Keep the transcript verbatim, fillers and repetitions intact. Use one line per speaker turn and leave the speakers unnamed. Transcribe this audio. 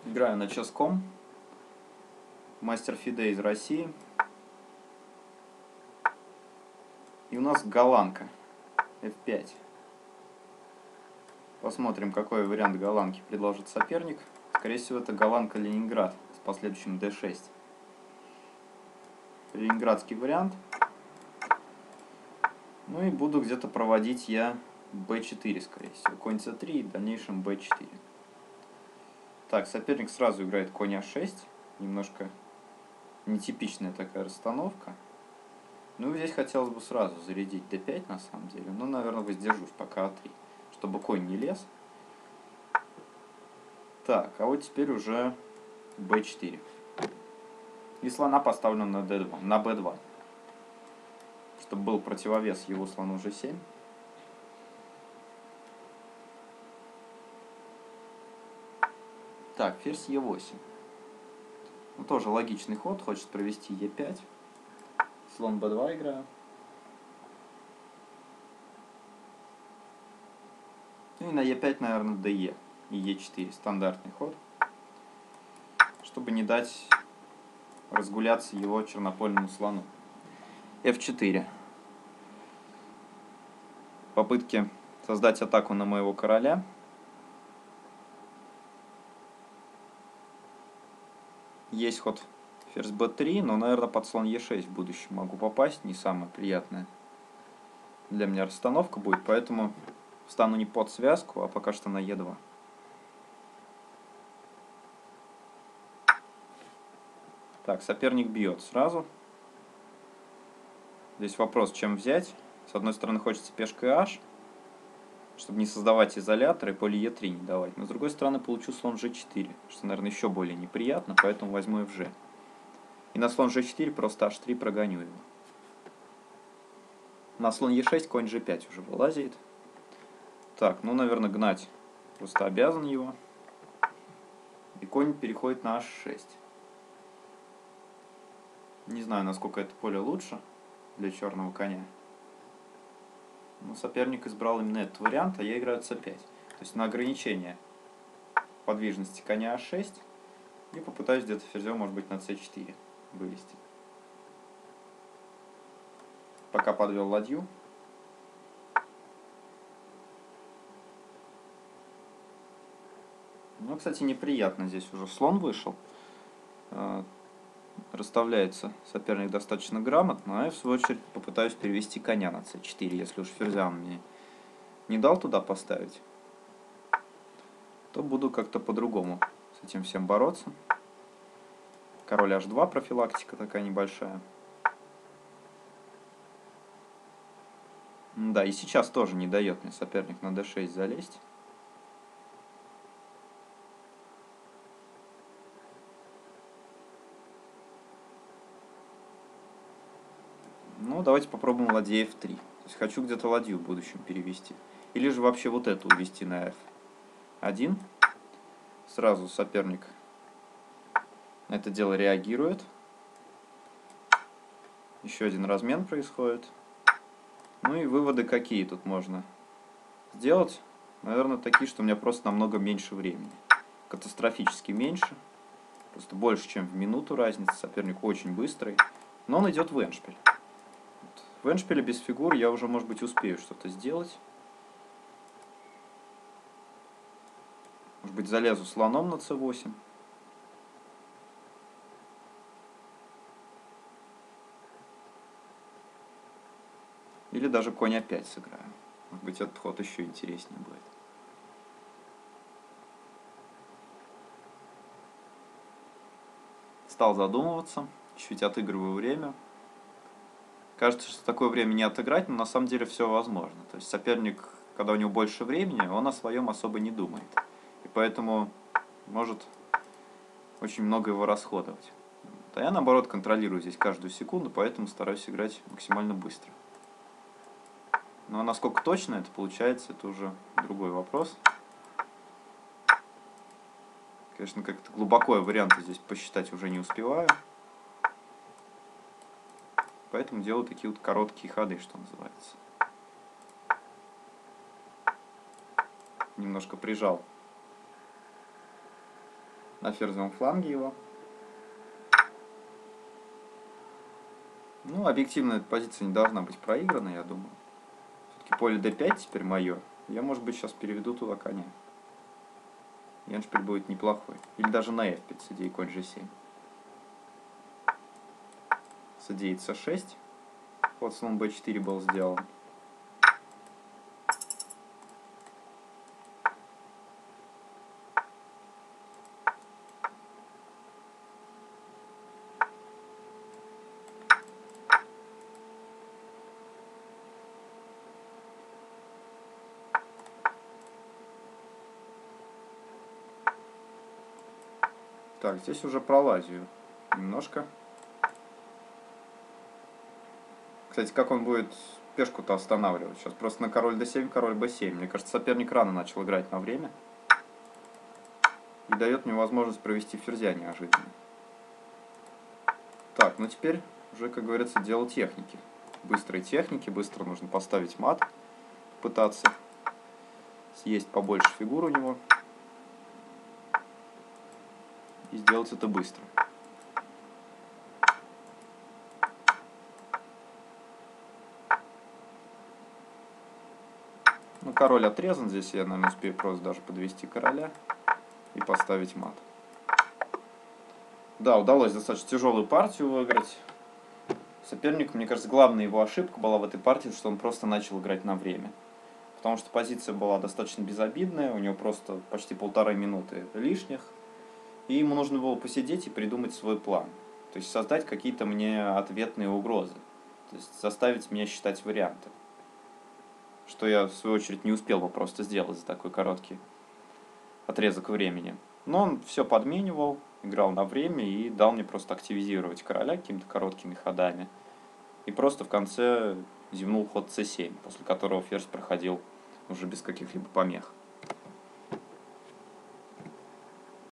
Играю на ческом. Мастер Фиде из России. И у нас голландка эф пять. Посмотрим, какой вариант голландки предложит соперник. Скорее всего, это голландка Ленинград с последующим дэ шесть. Ленинградский вариант. Ну и буду где-то проводить я бэ четыре, скорее всего. Конь цэ три и в дальнейшем бэ четыре. Так, соперник сразу играет конь а шесть. Немножко нетипичная такая расстановка. Ну, здесь хотелось бы сразу зарядить дэ пять, на самом деле. Но, наверное, воздержусь пока а три, чтобы конь не лез. Так, а вот теперь уже бэ четыре. И слона поставлю на дэ два, на бэ два. Чтобы был противовес его слону жэ семь. Так, ферзь е восемь. Ну, тоже логичный ход. Хочет провести е пять. Слон бэ два играю. Ну и на е пять, наверное, дэ е и е четыре. Стандартный ход. Чтобы не дать разгуляться его чернопольному слону. эф четыре. Попытки создать атаку на моего короля. Есть ход ферзь бэ три, но, наверное, под слон е шесть в будущем могу попасть. Не самая приятная для меня расстановка будет, поэтому встану не под связку, а пока что на е два. Так, соперник бьет сразу. Здесь вопрос, чем взять. С одной стороны, хочется пешкой аш, чтобы не создавать изолятор и поле е три не давать. Но с другой стороны, получу слон жэ четыре, что, наверное, еще более неприятно, поэтому возьму эф жэ. И на слон жэ четыре просто аш три прогоню его. На слон е шесть конь жэ пять уже вылазит. Так, ну, наверное, гнать просто обязан его. И конь переходит на аш шесть. Не знаю, насколько это поле лучше для черного коня. Но соперник избрал именно этот вариант, а я играю цэ пять. То есть на ограничение подвижности коня аш шесть. И попытаюсь где-то ферзем, может быть, на цэ четыре вывести. Пока подвел ладью. Ну, кстати, неприятно. Здесь уже слон вышел. Расставляется соперник достаточно грамотно, а я в свою очередь попытаюсь перевести коня на цэ четыре. Если уж ферзя он мне не дал туда поставить, то буду как-то по-другому с этим всем бороться. Король аш два, профилактика такая небольшая. Да, и сейчас тоже не дает мне соперник на дэ шесть залезть. Ну, давайте попробуем ладья эф три. То есть хочу где-то ладью в будущем перевести. Или же вообще вот эту увести на эф один. Сразу соперник на это дело реагирует. Еще один размен происходит. Ну и выводы какие тут можно сделать? Наверное, такие, что у меня просто намного меньше времени. Катастрофически меньше. Просто больше, чем в минуту разница. Соперник очень быстрый. Но он идет в эндшпиль. В эндшпиле без фигур я уже, может быть, успею что-то сделать. Может быть, залезу слоном на цэ восемь. Или даже конь а пять сыграю. Может быть, этот ход еще интереснее будет. Стал задумываться. Чуть отыгрываю время. Кажется, что такое время не отыграть, но на самом деле все возможно. То есть соперник, когда у него больше времени, он о своем особо не думает. И поэтому может очень много его расходовать. А я, наоборот, контролирую здесь каждую секунду, поэтому стараюсь играть максимально быстро. Но насколько точно это получается, это уже другой вопрос. Конечно, как-то глубоко я варианты здесь посчитать уже не успеваю. Поэтому делаю такие вот короткие ходы, что называется. Немножко прижал на ферзевом фланге его. Ну, объективно эта позиция не должна быть проиграна, я думаю. Все-таки поле дэ пять теперь мое. Я, может быть, сейчас переведу туда коня. И он теперь будет неплохой. Или даже на эф пять с идеей конь жэ семь. С идеей цэ шесть. Вот слон бэ четыре был сделан. Так, здесь уже пролазию немножко. Кстати, как он будет пешку-то останавливать? Сейчас просто на король дэ семь, король бэ семь. Мне кажется, соперник рано начал играть на время. И дает мне возможность провести ферзя неожиданно. Так, ну теперь уже, как говорится, дело техники. Быстрой техники, быстро нужно поставить мат. Пытаться съесть побольше фигур у него. И сделать это быстро. Ну, король отрезан. Здесь я, наверное, успею просто даже подвести короля и поставить мат. Да, удалось достаточно тяжелую партию выиграть. Соперник, мне кажется, главная его ошибка была в этой партии, что он просто начал играть на время. Потому что позиция была достаточно безобидная, у него просто почти полторы минуты лишних. И ему нужно было посидеть и придумать свой план. То есть создать какие-то мне ответные угрозы. То есть заставить меня считать варианты. Что я, в свою очередь, не успел бы просто сделать за такой короткий отрезок времени. Но он все подменивал, играл на время и дал мне просто активизировать короля какими-то короткими ходами. И просто в конце зевнул ход цэ семь, после которого ферзь проходил уже без каких-либо помех.